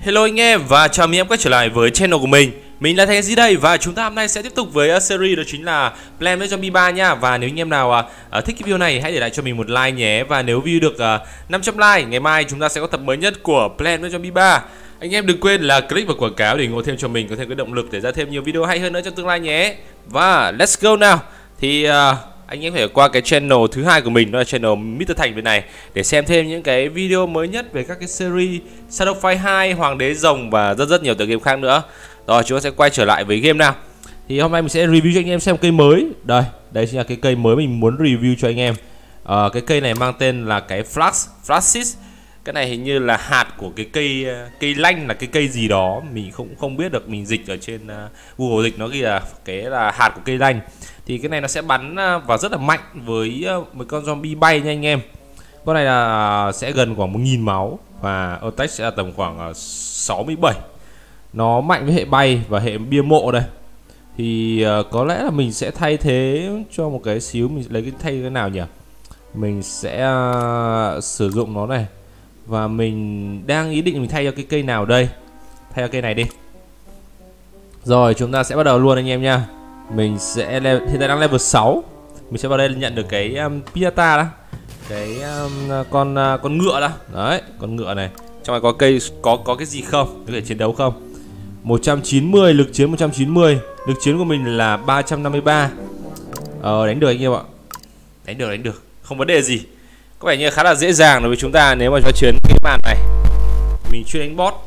Hello anh em và chào mừng em quay trở lại với channel của mình. Mình là Thành đây và chúng ta hôm nay sẽ tiếp tục với series đó chính là Plants vs Zombie 3 nha. Và nếu anh em nào thích cái video này hãy để lại cho mình một like nhé. Và nếu view được 500 like, ngày mai chúng ta sẽ có tập mới nhất của Plants vs Zombie 3. Anh em đừng quên là click vào quảng cáo để ủng hộ thêm cho mình có thêm cái động lực để ra thêm nhiều video hay hơn nữa trong tương lai nhé. Và let's go nào. Thì anh em phải qua cái channel thứ hai của mình, đó là channel Mr. Thành bên này, để xem thêm những cái video mới nhất về các cái series Shadow Fight 2, Hoàng đế rồng và rất nhiều tựa game khác nữa. Rồi chúng ta sẽ quay trở lại với game nào. Thì hôm nay mình sẽ review cho anh em xem cây mới. Đây chính là cái cây mới mình muốn review cho anh em. Cái cây này mang tên là cái Flaxis. Cái này hình như là hạt của cái cây lanh, là cái cây gì đó mình không biết được, mình dịch ở trên Google dịch nó ghi là cái là hạt của cây lanh. Thì cái này nó sẽ bắn vào rất là mạnh với một con zombie bay nha anh em. Con này là sẽ gần khoảng 1000 máu và attack sẽ là tầm khoảng 67. Nó mạnh với hệ bay và hệ bia mộ đây. Thì có lẽ là mình sẽ thay thế cho một cái xíu, mình lấy thay cái nào nhỉ? Mình sẽ sử dụng nó này. Và mình đang ý định mình thay cho cái cây nào đây? Thay cho cây này đi. Rồi chúng ta sẽ bắt đầu luôn anh em nha. Mình sẽ hiện tại đang level 6. Mình sẽ vào đây nhận được cái Piata đó. Cái con ngựa đó. Đấy, con ngựa này. Trong này có cây có cái gì không? Có thể chiến đấu không? 190, lực chiến 190. Lực chiến của mình là 353. Đánh được anh em ạ. Đánh được. Không vấn đề gì. Có vẻ như khá là dễ dàng đối với chúng ta nếu mà cho chiến cái màn này. Mình chuyên đánh boss.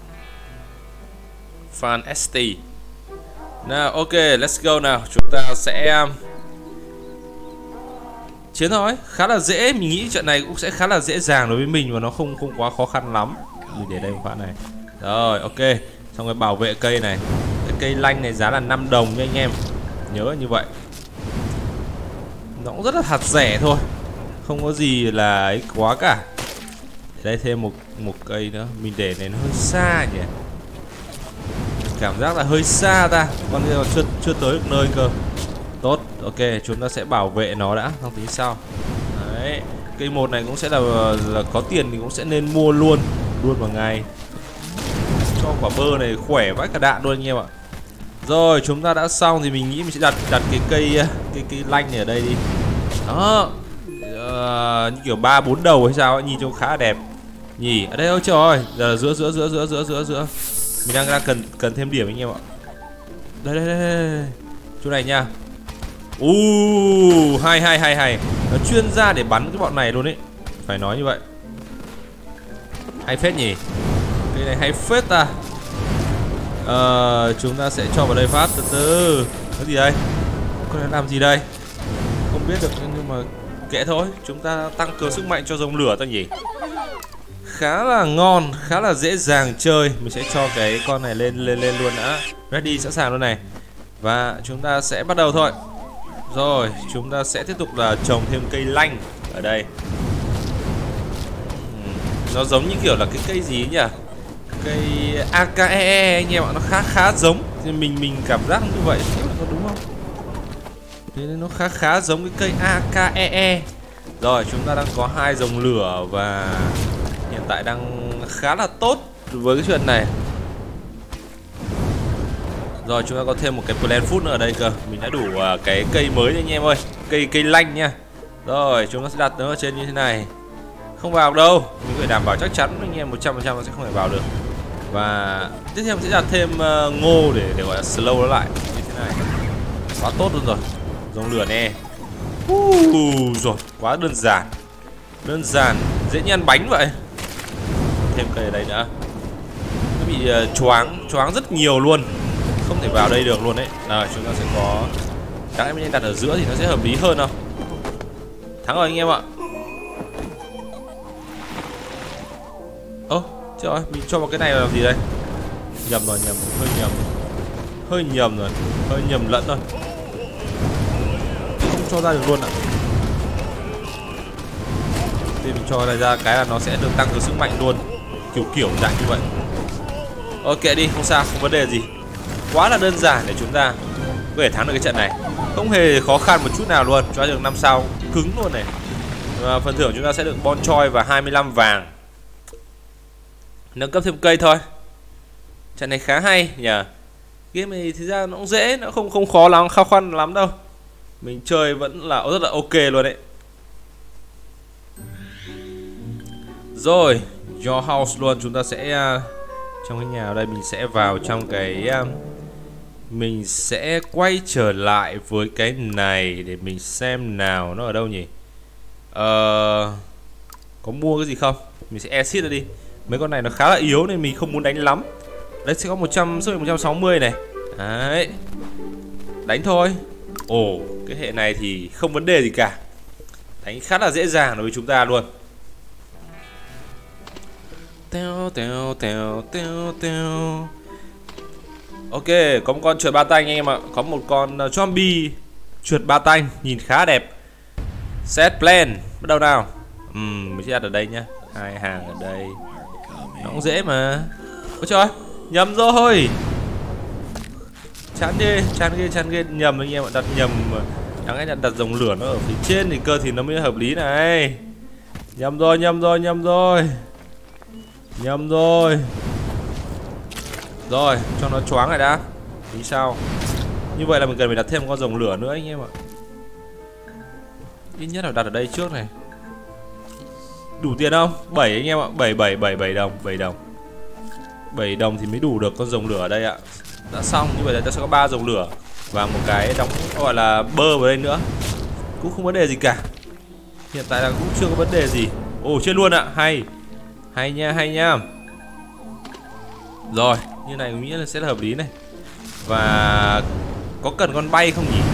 Fan ST. Nào, ok, let's go nào. Chúng ta sẽ chiến thôi. Khá là dễ, mình nghĩ trận này cũng sẽ khá là dễ dàng đối với mình và nó không quá khó khăn lắm. Mình để đây một phát này. Rồi, ok. Xong rồi bảo vệ cây này. Cái cây lanh này giá là 5 đồng nha anh em. Nhớ như vậy. Nó cũng rất là hạt rẻ thôi. Không có gì là ấy quá cả. Đây thêm một cây nữa. Mình để này nó hơi xa nhỉ. Cảm giác là hơi xa ta. Con kia còn chưa tới được nơi cơ. Tốt, ok, chúng ta sẽ bảo vệ nó đã, không tính sau. Đấy, cây một này cũng sẽ là có tiền thì cũng sẽ nên mua luôn vào ngày. Cho quả bơ này khỏe vãi cả đạn luôn anh em ạ. Rồi, chúng ta đã xong thì mình nghĩ mình sẽ đặt cái cây lanh này ở đây đi. Đó. Như kiểu 3-4 đầu hay sao ấy, nhìn trông khá là đẹp. Nhỉ, ở đây ôi trời ơi, giờ giữa. Mình đang cần thêm điểm anh em ạ. Đây. Chỗ này nha. Hay. Nó chuyên ra để bắn cái bọn này luôn ấy. Phải nói như vậy. Hay phết nhỉ. Cái này hay phết ta. Chúng ta sẽ cho vào đây phát từ. Cái gì đây? Con này làm gì đây? Không biết được nhưng mà kệ thôi. Chúng ta tăng cường sức mạnh cho dòng lửa ta nhỉ. Khá là ngon, khá là dễ dàng chơi. Mình sẽ cho cái con này lên luôn đã. Ready, sẵn sàng luôn này. Và chúng ta sẽ bắt đầu thôi. Rồi, chúng ta sẽ tiếp tục là trồng thêm cây lanh ở đây. Nó giống như kiểu là cái cây gì nhỉ? Cây AKEE anh em ạ, nó khá giống. Thì mình cảm giác như vậy, có đúng không? Thế nên nó khá giống cái cây AKEE. Rồi, chúng ta đang có 2 dòng lửa và hiện tại đang khá là tốt với cái chuyện này. Rồi chúng ta có thêm một cái plant food nữa ở đây cơ. Mình đã đủ cái cây mới anh em ơi. Cây lanh nha. Rồi chúng ta sẽ đặt nó ở trên như thế này. Không vào đâu. Mình phải đảm bảo chắc chắn anh em 100% nó sẽ không thể vào được. Và tiếp theo mình sẽ đặt thêm ngô để gọi là slow nó lại như thế này. Quá tốt luôn rồi. Dòng lửa nè. Rồi quá đơn giản. Dễ như ăn bánh vậy. Thêm cây ở đây nữa. Nó bị choáng rất nhiều luôn. Không thể vào đây được luôn đấy. Rồi chúng ta sẽ có. Đáng lẽ mình đặt ở giữa thì nó sẽ hợp lý hơn không? Thắng rồi anh em ạ. Trời ơi, mình cho vào cái này là làm gì đây? Nhầm rồi, hơi nhầm lẫn rồi. Không cho ra được luôn ạ. Thì mình cho này ra cái là nó sẽ được tăng cường sức mạnh luôn. Kiểu dạng như vậy. Ok đi, không sao, không vấn đề gì. Quá là đơn giản để chúng ta có thể thắng được cái trận này. Không hề khó khăn một chút nào luôn. Cho được 5 sao cứng luôn này. Và phần thưởng chúng ta sẽ được bon choi và 25 vàng. Nâng cấp thêm cây thôi. Trận này khá hay nhỉ. Game này thì ra nó cũng dễ, nó không khó lắm, khó khăn lắm đâu. Mình chơi vẫn là rất là ok luôn đấy. Rồi, your house luôn, chúng ta sẽ trong cái nhà ở đây mình sẽ vào trong cái mình sẽ quay trở lại với cái này để mình xem nào nó ở đâu nhỉ. Có mua cái gì không? Mình sẽ exit ra đi. Mấy con này nó khá là yếu nên mình không muốn đánh lắm. Đấy sẽ có 100 sức 160 này. Đấy. Đánh thôi. Ồ, cái hệ này thì không vấn đề gì cả. Đánh khá là dễ dàng đối với chúng ta luôn. Teo teo teo teo teo. Ok, có một con chuột ba tanh anh em ạ. Có một con zombie chuột ba tanh nhìn khá đẹp. Set plan, bắt đầu nào. Mình sẽ đặt ở đây nhá. 2 hàng ở đây. Nó cũng dễ mà. Ôi trời, nhầm rồi. Chán ghê, nhầm anh em ạ, đặt nhầm. Đáng lẽ đặt dòng lửa nó ở phía trên thì cơ thì nó mới hợp lý này. Nhầm rồi. Rồi, cho nó choáng lại đã. Tí sao? Như vậy là mình cần phải đặt thêm một con rồng lửa nữa anh em ạ. Ít nhất là đặt ở đây trước này. Đủ tiền không? 7 anh em ạ, 7 đồng, 7 đồng thì mới đủ được con rồng lửa ở đây ạ. Đã xong, như vậy là ta sẽ có 3 rồng lửa và một cái đóng gọi là bơ vào đây nữa. Cũng không vấn đề gì cả. Hiện tại là cũng chưa có vấn đề gì. Ồ, chết luôn ạ, hay nha. Rồi, như này mình nghĩ là sẽ là hợp lý này. Và có cần con bay không nhỉ?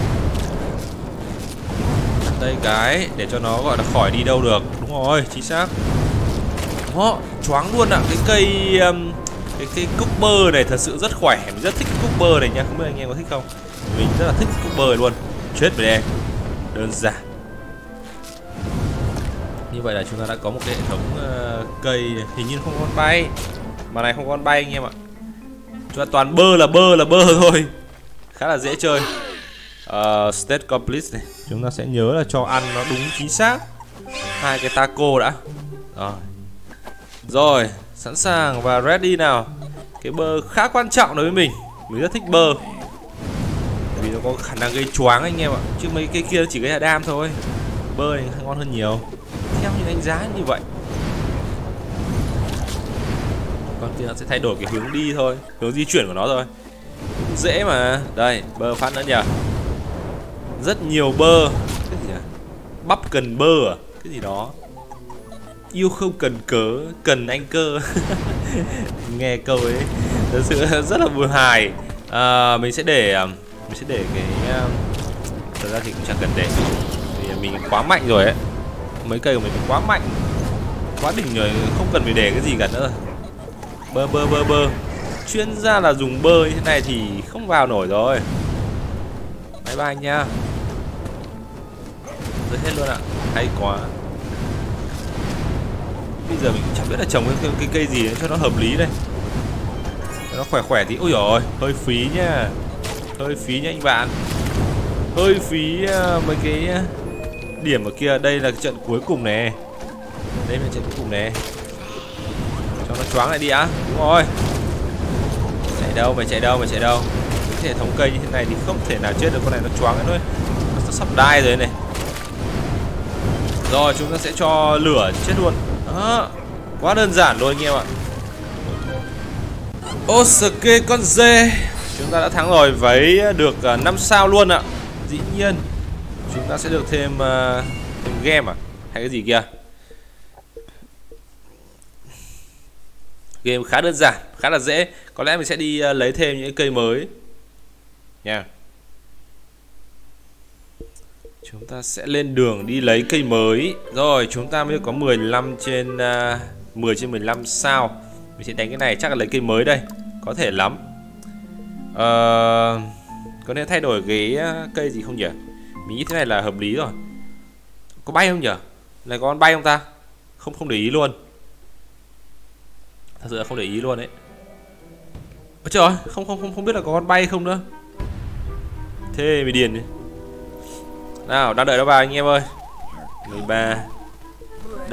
Đây cái để cho nó gọi là khỏi đi đâu được. Đúng rồi, chính xác. Đó, choáng luôn ạ. Cái cây cúc bơ này thật sự rất khỏe. Mình rất thích cúc bơ này nha. Không biết anh em có thích không? Mình rất là thích cúc bơ luôn. Chết về đây. Đơn giản. Như vậy là chúng ta đã có một cái hệ thống cây. Hình như không có con bay. Mà này không có con bay anh em ạ. Chúng ta toàn bơ là bơ thôi. Khá là dễ chơi. State complete này. Chúng ta sẽ nhớ là cho ăn nó đúng chính xác 2 cái taco đã. Rồi, sẵn sàng và ready nào. Cái bơ khá quan trọng đối với mình. Mình rất thích bơ. Tại vì nó có khả năng gây choáng anh em ạ. Chứ mấy cái kia chỉ gây đam thôi. Bơ này ngon hơn nhiều. Theo những đánh giá như vậy. Con kia nó sẽ thay đổi cái hướng đi thôi, hướng di chuyển của nó thôi. Cũng dễ mà. Đây, bơ phát nữa nhỉ. Rất nhiều bơ. Cái gì à? Bắp cần bơ à? Cái gì đó. Yêu không cần cớ, cần anh cơ. Nghe câu ấy thật sự rất là buồn hài. Mình sẽ để cái thật ra thì cũng chẳng cần để. Vì mình quá mạnh rồi ấy. Mấy cây của mình quá mạnh, quá đỉnh rồi, không cần phải để cái gì cả nữa. Bơ. Chuyên gia là dùng bơ như thế này thì không vào nổi rồi. Bye bye nha. Rơi hết luôn ạ. Hay quá. Bây giờ mình cũng chẳng biết là trồng cái cây gì cho nó hợp lý đây. Cho nó khỏe tí. Ôi dồi ôi, hơi phí nha. Hơi phí nha anh bạn. Hơi phí mấy cái điểm ở kia. Đây là cái trận cuối cùng này. Đây là trận cuối cùng này. Cho nó choáng lại đi á. Đúng rồi. Mày chạy đâu. Cái hệ thống cây như thế này thì không thể nào chết được con này, nó choáng nữa. Nó sắp đai rồi này. Rồi chúng ta sẽ cho lửa chết luôn. Đó. Quá đơn giản luôn anh em ạ. Osake con dê. Chúng ta đã thắng rồi với được 5 sao luôn ạ. Dĩ nhiên chúng ta sẽ được thêm game à? Hay cái gì kia? Game khá đơn giản, khá là dễ. Có lẽ mình sẽ đi lấy thêm những cây mới nha. Chúng ta sẽ lên đường đi lấy cây mới. Rồi chúng ta mới có 15 trên 10 trên 15 sao. Mình sẽ đánh cái này, chắc là lấy cây mới đây. Có thể lắm. Có nên thay đổi cái cây gì không nhỉ? Mình nghĩ thế này là hợp lý rồi. Có bay không nhỉ? Này có con bay không ta? Không để ý luôn. Thật sự là không để ý luôn đấy. Ôi trời ơi, không biết là có con bay không nữa. Thế mới điền đi. Nào, đang đợi nó vào anh em ơi. 13.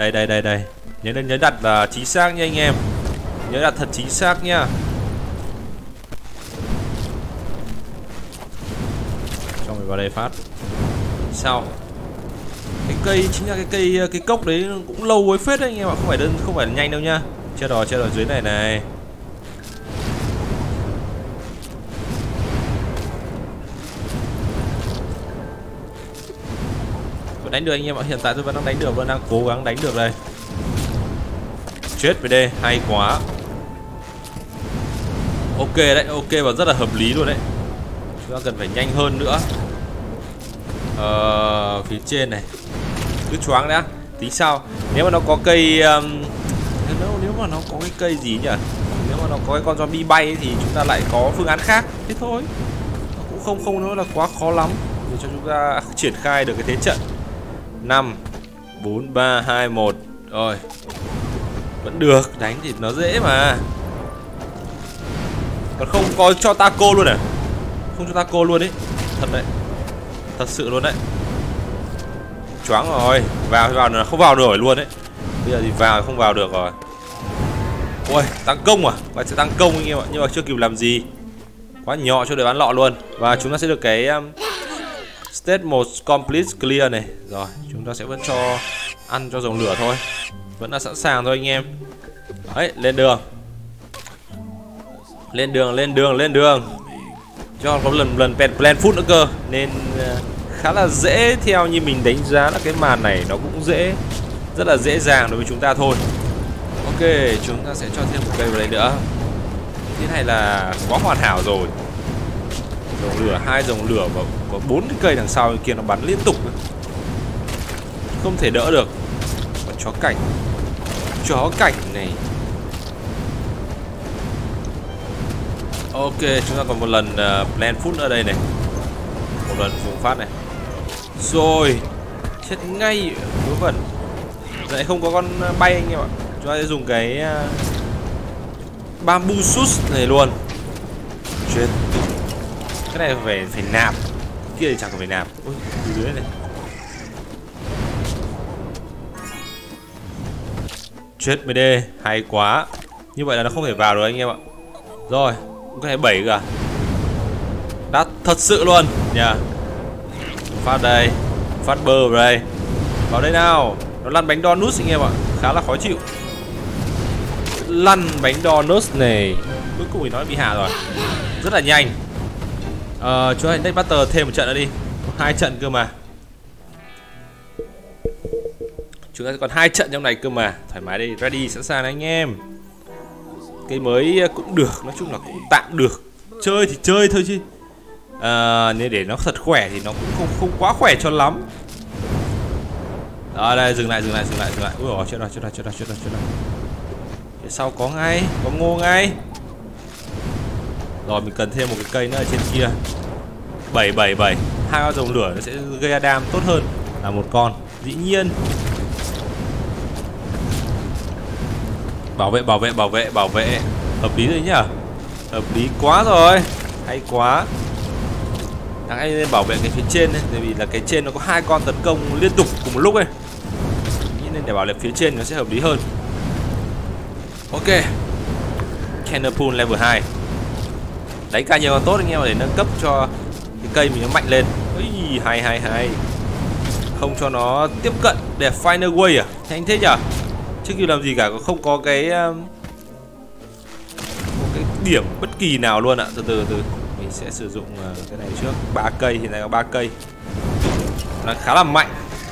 Đây. Nhớ đặt là chính xác nha anh em. Nhớ đặt thật chính xác nha. vào đây phát. Sao? Cái cây chính là cái cốc đấy cũng lâu với phết đấy anh em ạ, không phải là nhanh đâu nhá. Chết rồi dưới này này. Vẫn đánh được anh em ạ, hiện tại tôi vẫn đang đánh được, vẫn đang cố gắng đánh được đây. Chết về đây, hay quá. Ok đấy, ok và rất là hợp lý luôn đấy. Chúng ta cần phải nhanh hơn nữa. Phía trên này cứ choáng đã, tính sao. Nếu mà nó có cây nếu mà nó có cái cây gì nhỉ, nếu mà nó có cái con zombie bay ấy, thì chúng ta lại có phương án khác. Thế thôi, nó cũng không nữa là quá khó lắm để cho chúng ta triển khai được cái thế trận. 5 4 3 2 1 rồi, vẫn được, đánh thì nó dễ mà. Còn không có cho taco luôn à? Không cho taco luôn đấy. Thật đấy. Thật sự luôn đấy. Choáng rồi. Vào là không vào nổi luôn đấy. Bây giờ thì vào không vào được rồi. Ôi, tăng công à? Bạn sẽ tăng công anh em ạ. Nhưng mà chưa kịp làm gì. Quá nhỏ cho đội bán lọ luôn. Và chúng ta sẽ được cái Stage 1 Complete Clear này. Rồi, chúng ta sẽ vẫn cho ăn cho dòng lửa thôi. Vẫn là sẵn sàng thôi anh em. Đấy, lên đường. Lên đường. Cho có lần plan foot nữa cơ. Nên khá là dễ, theo như mình đánh giá là cái màn này nó cũng dễ, rất là dễ dàng đối với chúng ta thôi. Ok, chúng ta sẽ cho thêm một cây vào đây nữa. Thế này là quá hoàn hảo rồi. Dòng lửa, 2 dòng lửa và có 4 cái cây đằng sau kia nó bắn liên tục, không thể đỡ được. Còn chó cảnh này. Ok, chúng ta còn một lần plan foot ở đây này, một lần dùng phát này. Rồi, chết ngay vớ vẩn. Lại không có con bay anh em ạ. Chúng ta sẽ dùng cái bamboo shoot này luôn. Chết. Cái này phải nạp. Kia thì chẳng cần phải nạp. Ôi, dưới này. Chết mới đê, hay quá. Như vậy là nó không thể vào được anh em ạ. Rồi, có thể 7 cả. Đắt thật sự luôn nha. Phát đây, phát bơ vào đây. Vào đây nào. Nó lăn bánh donut anh em ạ, khá là khó chịu. Lăn bánh donut này. Cuối cùng thì nó bị hạ rồi. Rất là nhanh. Chúng ta deck battle thêm một trận nữa đi. 2 trận cơ mà. Chúng ta còn 2 trận trong này cơ mà. Thoải mái đi, ready, sẵn sàng anh em. Cái mới cũng được, nói chung là cũng tạm được. Chơi thì chơi thôi chứ. Nên để nó thật khỏe thì nó cũng không quá khỏe cho lắm. Đó, đây, dừng lại. Ui dồi, chết rồi. Phía sau có ngay, có ngô ngay. Rồi, mình cần thêm một cái cây nữa ở trên kia. 7 2 con dòng lửa nó sẽ gây đam tốt hơn là một con. Dĩ nhiên. Bảo vệ. Hợp lý rồi nhỉ? Hợp lý quá rồi. Hay quá. Thằng anh nên bảo vệ cái phía trên này, tại vì là cái trên nó có 2 con tấn công liên tục cùng một lúc ấy. Nên để bảo vệ phía trên nó sẽ hợp lý hơn. Ok. Cannon Pool level 2. Đánh càng nhiều càng tốt anh em, để nâng cấp cho cái cây mình nó mạnh lên. Ui, hay. Không cho nó tiếp cận để final way à? Anh thế nhỉ? Trước khi làm gì cả, không có cái điểm bất kỳ nào luôn ạ. Từ mình sẽ sử dụng cái này trước. 3 cây, hiện tại có 3 cây. Nó khá là mạnh.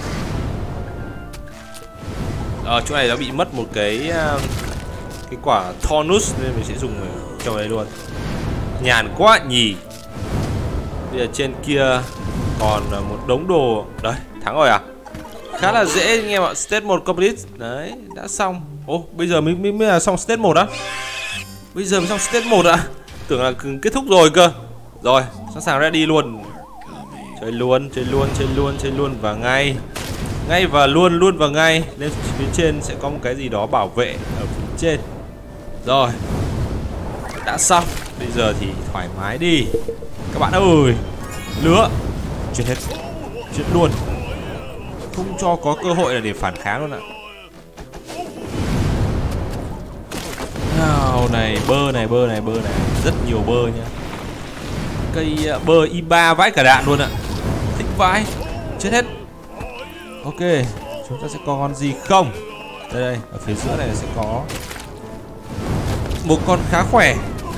Chỗ này nó bị mất một cái quả Thornus nên mình sẽ dùng trong đây luôn. Nhàn quá nhỉ. Bây giờ trên kia còn một đống đồ. Đấy, thắng rồi à? Khá là dễ anh em ạ. Stage 1 complete. Đấy, đã xong. Ồ, bây giờ mới là xong stage 1 á. Bây giờ mới xong stage 1 ạ. Tưởng là kết thúc rồi cơ. Rồi, sẵn sàng ready luôn. Chơi luôn và ngay và luôn và ngay. Lên phía trên sẽ có một cái gì đó bảo vệ ở phía trên. Rồi, đã xong. Bây giờ thì thoải mái đi các bạn ơi. Lứa. Chết hết. Chết luôn. Không cho có cơ hội là để phản kháng luôn ạ. Nào này, bơ này. Rất nhiều bơ nha. Cây bơ I3 vãi cả đạn luôn ạ. vãi, chết hết. Ok, chúng ta sẽ có con gì không? Đây, ở phía giữa này sẽ có một con khá khỏe.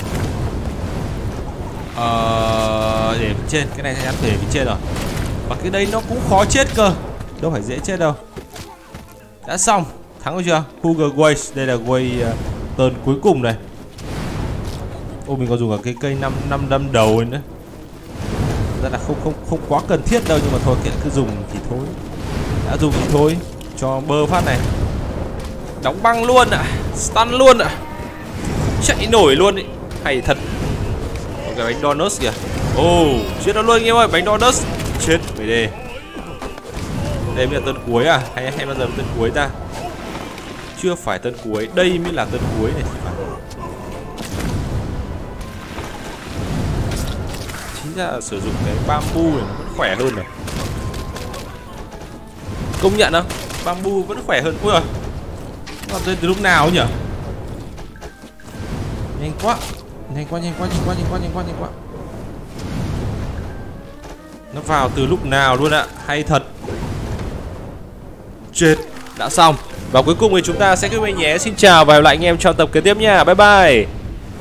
Để bên trên, cái này chắc để bên trên rồi. Và cái đấy nó cũng khó chết cơ, đâu phải dễ chết đâu. Đã xong, thắng rồi chưa? Huger Waste, đây là Way turn cuối cùng này. Ô, mình còn dùng cả cái cây 5 đâm đầu nữa. Ra là không quá cần thiết đâu, nhưng mà thôi kiện cứ dùng thì thôi. Đã dùng thì thôi, cho bơ phát này. Đóng băng luôn ạ, stun luôn ạ. Chạy nổi luôn ý, hay thật. Cái bánh donut kìa. Chết nó luôn anh em ơi, bánh donut. Chết về đây. Đây mới là tân cuối à? Hay bao giờ tân cuối ta? Chưa phải tân cuối, đây mới là tân cuối này. Chính ra là sử dụng cái bamboo này nó vẫn khỏe hơn này. Công nhận không? Bamboo vẫn khỏe hơn. Ui giời, nó rơi từ lúc nào nhỉ? Nhanh quá. Nó vào từ lúc nào luôn ạ. Hay thật. Chết. Đã xong. Và cuối cùng thì chúng ta sẽ kết thúc nhé. Xin chào và hẹn gặp lại anh em trong tập kế tiếp nha. Bye bye.